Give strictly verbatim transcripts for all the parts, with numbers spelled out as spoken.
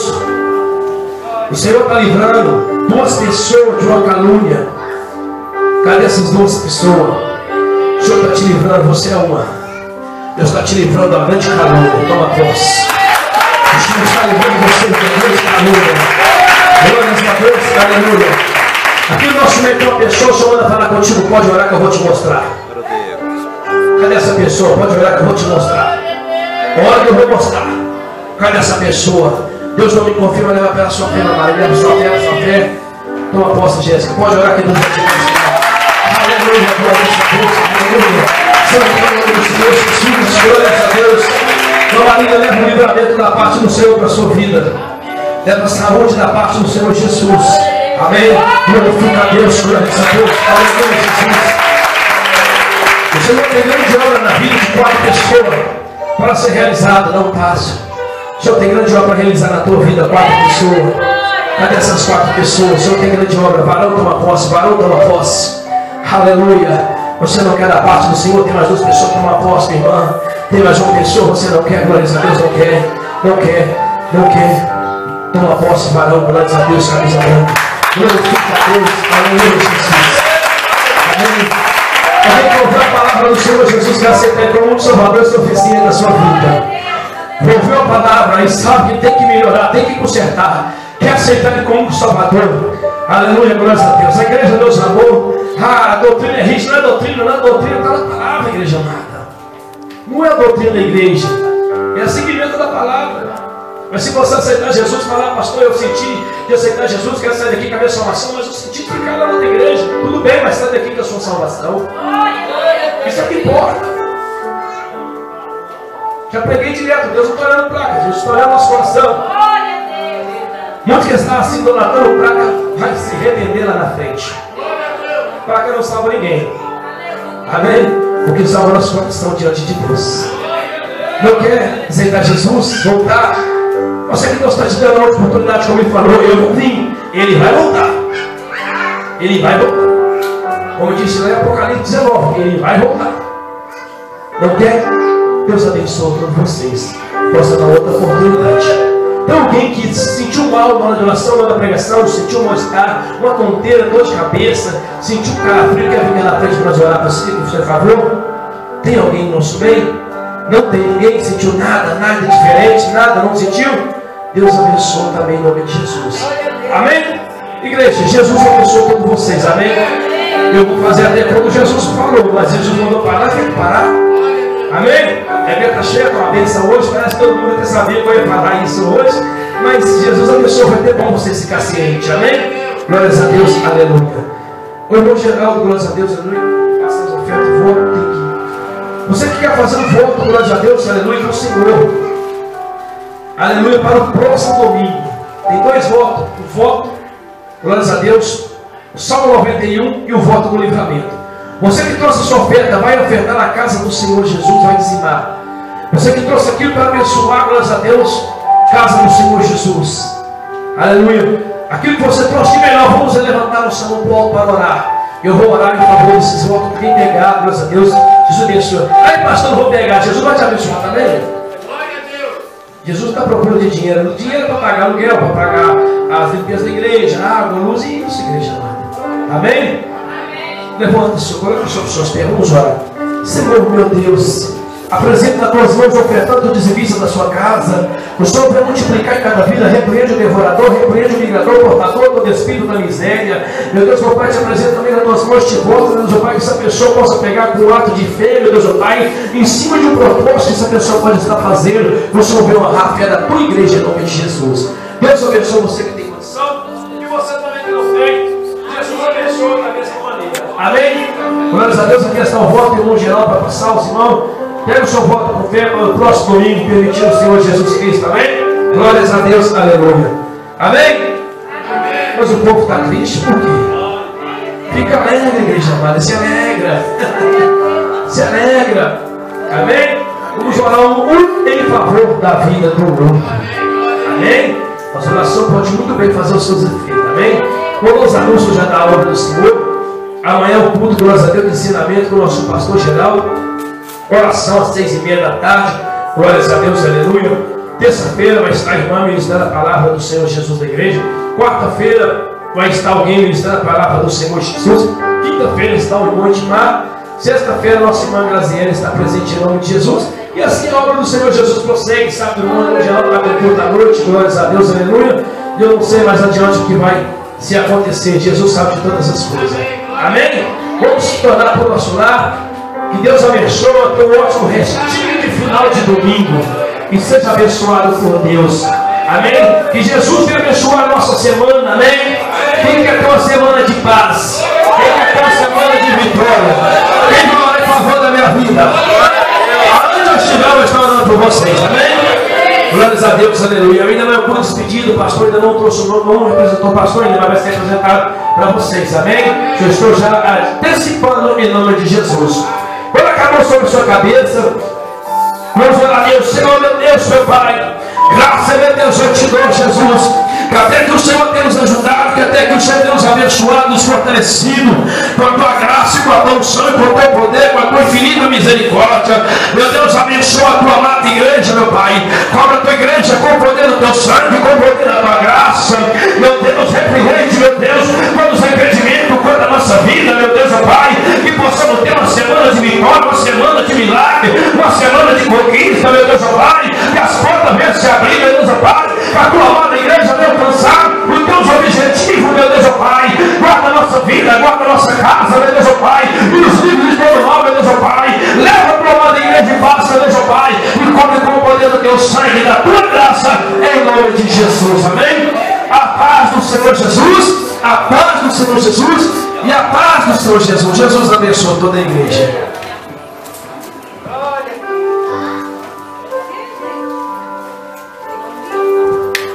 Deus, o Senhor está livrando duas pessoas de uma calúnia. Cadê essas duas pessoas? O Senhor está te livrando, você é uma. Deus está te livrando da grande calúnia. Toma posse. O Senhor está livrando você da grande calúnia. Glórias a Deus, aleluia. Aqui no nosso meio tem uma pessoa, o Senhor manda falar contigo, pode orar que eu vou te mostrar. Cadê essa pessoa? Pode orar que eu vou te mostrar. Ora que eu vou mostrar. Cadê essa pessoa? Deus não me confirma, leva pela sua fé, Maria, leva sua fé, pela sua fé. Toma posse, Jéssica. Pode orar que Deus vai te mostrar. Aleluia, glória a Deus, aleluia. Santo nome do Senhor Jesus, glória a Deus. Então, Maria, leva o livramento da parte do Senhor para a sua vida. Leva a saúde da parte do Senhor Jesus. Amém. Glorifica a Deus, glória a Deus. Aleluia, Jesus. O Senhor tem grande obra na vida de quatro pessoas para ser realizada, não fácil. O Senhor tem grande obra para realizar na tua vida, quatro pessoas. Cadê essas quatro pessoas? O Senhor tem grande obra. Varão toma posse, varão toma posse. Aleluia. Você não quer da parte do Senhor, tem mais duas pessoas que tomam posse, minha irmã. Tem mais uma pessoa, você não quer, glória a Deus, não quer, não quer, não quer. Toma posse, varão, glória a Deus, camisa branca. Glorifica a Deus, aleluia, Jesus. Amém. Alguém que ouviu a palavra do Senhor Jesus, que aceita como um Salvador e suficiente na sua vida. Ouviu a palavra e sabe que tem que melhorar, tem que consertar. Quer aceitar Ele como um Salvador. Aleluia, glória a Deus. A igreja Deus amou. Ah, a doutrina é rígida, não é doutrina, não é doutrina, está na palavra, igreja amada. Não é a doutrina da igreja, é a seguimento da palavra. Mas se você aceitar Jesus, falar, pastor, eu senti de aceitar Jesus, quero sair daqui com a minha salvação, mas eu senti de ficar lá na outra igreja. Tudo bem, mas sai daqui com a sua salvação. Isso é que importa. Já preguei direto, Deus não está olhando placa, Jesus está olhando nosso coração. Muitos que estão assim idolatando placa vai se arrepender lá na frente. Placa não salva ninguém. Amém? O que salva nosso coração diante de Deus. Não quer aceitar Jesus, voltar. Você que Deus está te dando uma oportunidade, como Ele falou, eu não vim. Ele vai voltar. Ele vai voltar. Como disse lá em Apocalipse dezenove, Ele vai voltar. Não quer? Deus abençoe todos vocês. Possa dar outra oportunidade. Tem alguém que se sentiu mal na hora de oração, na hora da pregação, sentiu um mal-estar, uma tonteira, dor de cabeça, sentiu um calafrio, quer vir na frente para nós orar para você, por seu favor? Tem alguém no nosso meio? Não tem ninguém que sentiu nada, nada diferente, nada, não sentiu? Deus abençoe também em nome de Jesus. Amém? Igreja, Jesus abençoe todos vocês, amém? Eu vou fazer até como Jesus falou, mas Jesus mandou parar, tem que parar. Amém? A Bíblia está cheia com a bênção hoje, parece que todo mundo até sabia que eu ia falar isso hoje, mas Jesus abençoe, vai ter bom você ficar ciente, amém? Glórias a Deus, aleluia. O irmão Geraldo, glórias a Deus, aleluia. Faça as ofertas, voto, tem que ir. Você que quer fazer um voto, glórias a Deus, aleluia, para o Senhor, aleluia, para o próximo domingo. Tem dois votos: o voto, glórias a Deus, o Salmo noventa e um e o voto do livramento. Você que trouxe a sua oferta, vai ofertar na casa do Senhor Jesus, vai dizimar. Você que trouxe aquilo para abençoar, glórias a Deus, casa do Senhor Jesus. Aleluia. Aquilo que você trouxe de melhor, vamos levantar o salão do alto para orar. Eu vou orar em favor desses votos. Quem pegar, glórias a Deus, Jesus abençoa. Aí, pastor, não vou pegar. Jesus vai te abençoar também. Glória a Deus. Jesus está procurando de dinheiro. Dinheiro para pagar aluguel, para pagar as limpezas da igreja, água, luz e isso, igreja amada. Amém? Levanta o seu coração sobre suas pernas, vamos orar. Senhor, meu Deus, apresenta nas tuas mãos ofertando o dizimista da sua casa. O Senhor vai multiplicar em cada vida. Repreende o devorador, repreende o migrador, portador do espírito da miséria. Meu Deus, meu Pai, te apresenta também nas tuas mãos, te volta, meu Deus, meu Pai, que essa pessoa possa pegar com um ato de fé, meu Deus, meu Pai, em cima de um propósito que essa pessoa pode estar fazendo. O Senhor veio honrar a fé da tua igreja em nome de Jesus. Deus abençoe você que tem condição e você também que não tem. Jesus abençoe da mesma maneira. Amém? Glórias a Deus, aqui está o voto, irmão geral, para passar os irmãos. Pega o seu voto com fé para o próximo domingo, permitir o Senhor Jesus Cristo, amém? Glórias a Deus, aleluia. Amém? Amém. Mas o povo está triste, por quê? Fica alegre, igreja amada, se alegra. Se alegra. Amém? Vamos orar um em favor da vida do outro. Amém? Nossa oração pode muito bem fazer os seus efeitos, amém? Quando os anúncios já da obra do Senhor, amanhã o culto, glórias a Deus, de ensinamento com o nosso pastor Geraldo. Oração às seis e meia da tarde. Glórias a Deus, aleluia. Terça-feira vai estar a irmã ministrando a palavra do Senhor Jesus da igreja. Quarta-feira vai estar alguém ministrando a palavra do Senhor Jesus. Quinta-feira está o irmão Edmar. Sexta-feira nossa irmã Graziela está presente em nome de Jesus. E assim a obra do Senhor Jesus prossegue. Sábado, irmão, no geral, na abertura da noite. Glórias a Deus, aleluia. E eu não sei mais adiante o que vai se acontecer. Jesus sabe de todas as coisas. Amém? Vamos se tornar para o nosso lar. Que Deus abençoe. Tenha um ótimo restinho de final de domingo. E seja abençoado por Deus. Amém? Que Jesus venha abençoar a nossa semana. Amém? Quem quer ter uma semana de paz? Quem quer ter uma semana de vitória? Quem vai orar em favor da minha vida? Aonde eu estiver, eu estou orando por vocês. Amém? Glórias a Deus, aleluia. Eu ainda não é o despedido, o pastor ainda não trouxe o nome, não representou o pastor ainda, mas vai ser apresentado para vocês. Amém? Eu estou já antecipando em nome de Jesus. Quando acabou sobre a sua cabeça, vamos orar a Deus. Senhor, meu Deus, meu Pai, graças a Deus eu te dou, Jesus, que até que o Senhor tenha nos ajudado, que até que o Senhor tenha nos abençoado, nos fortalecido com a tua graça, com a tua unção, com o teu poder, com a tua infinita misericórdia. Meu Deus, abençoa a tua amada igreja, meu Pai. Cobra a tua igreja com o poder do teu sangue, com o poder da tua graça. Meu Deus, repreende, meu Deus, todos os impedimentos quanto à nossa vida, meu Deus, meu Pai, que possamos ter uma semana de vitória, uma semana de milagre, uma semana de conquista, meu Deus, meu Pai, que as portas venham se abrir, meu Deus, meu Pai, que a tua amada igreja venha alcançar os teus objetivos, meu Deus, meu Pai. Guarda a nossa vida, guarda a nossa casa, meu Deus, meu Pai, e nos livros de todo mal, meu Deus, meu Pai. Leva a tua amada igreja em paz, meu Deus, meu Pai, e cobre com o poder do teu sangue e da tua graça, em nome de Jesus, amém? A paz do Senhor Jesus, a paz do Senhor Jesus e a paz do Senhor Jesus. Jesus abençoe toda a igreja.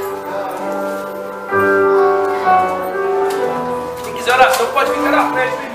Quem quiser oração pode ficar na frente.